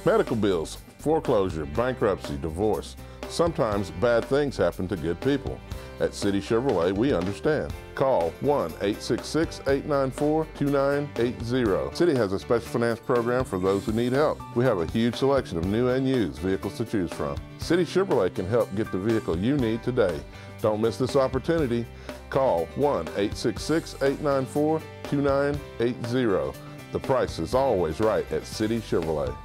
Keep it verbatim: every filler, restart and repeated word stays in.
Medical bills, foreclosure, bankruptcy, divorce. Sometimes bad things happen to good people. At City Chevrolet, we understand. Call one eight six six, eight nine four, two nine eight zero. City has a special finance program for those who need help. We have a huge selection of new and used vehicles to choose from. City Chevrolet can help get the vehicle you need today. Don't miss this opportunity. Call one eight six six, eight nine four, two nine eight zero. The price is always right at City Chevrolet.